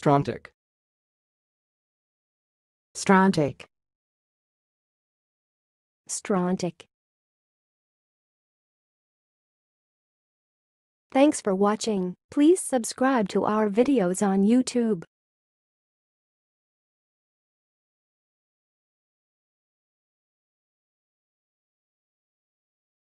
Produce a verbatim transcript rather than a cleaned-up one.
strontic, strontic, strontic. Thanks for watching. Please subscribe to our videos on YouTube.